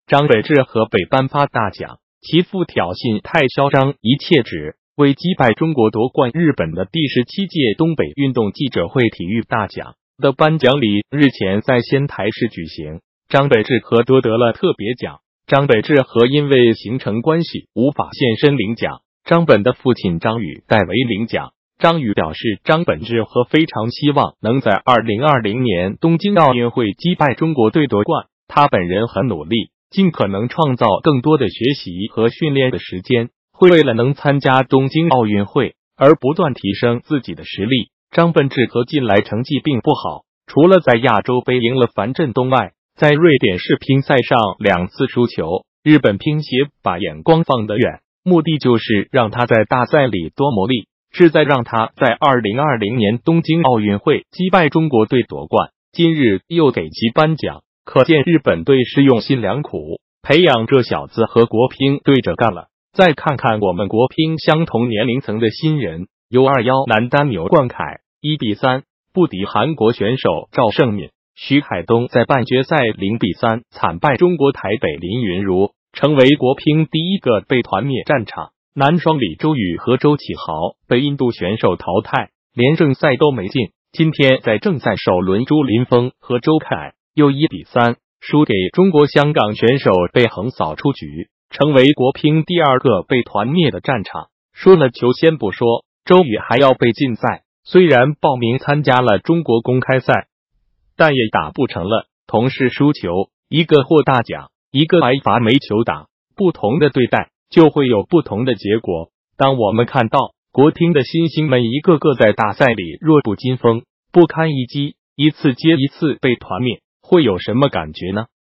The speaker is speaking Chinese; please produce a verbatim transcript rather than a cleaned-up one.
张本智和被颁发大奖，其父挑衅太嚣张，一切只为击败中国夺冠。日本的第十七届东北运动记者会体育大奖的颁奖礼日前在仙台市举行，张本智和夺得了特别奖。张本智和因为行程关系无法现身领奖，张本的父亲张宇代为领奖。张宇表示，张本智和非常希望能在二零二零年东京奥运会击败中国队夺冠，他本人很努力，尽可能创造更多的学习和训练的时间，会为了能参加东京奥运会而不断提升自己的实力。张本智和近来成绩并不好，除了在亚洲杯赢了樊振东外，在瑞典世乒赛上两次输球。日本乒协把眼光放得远，目的就是让他在大赛里多磨砺，是在让他在二零二零年东京奥运会击败中国队夺冠。今日又给其颁奖，可见日本队是用心良苦，培养这小子和国乒对着干了。再看看我们国乒相同年龄层的新人，U 二十一男单牛冠凯一比三不敌韩国选手赵胜敏，徐海东在半决赛零比三惨败中国台北林云如，成为国乒第一个被团灭战场。男双李周宇和周启豪被印度选手淘汰，连正赛都没进。今天在正赛首轮，朱林峰和周凯又一比三输给中国香港选手，被横扫出局，成为国乒第二个被团灭的战场。输了球先不说，周宇还要被禁赛，虽然报名参加了中国公开赛，但也打不成了。同是输球，一个获大奖，一个挨罚没球打，不同的对待就会有不同的结果。当我们看到国乒的新星们一个个在大赛里弱不禁风，不堪一击，一次接一次被团灭，会有什么感觉呢？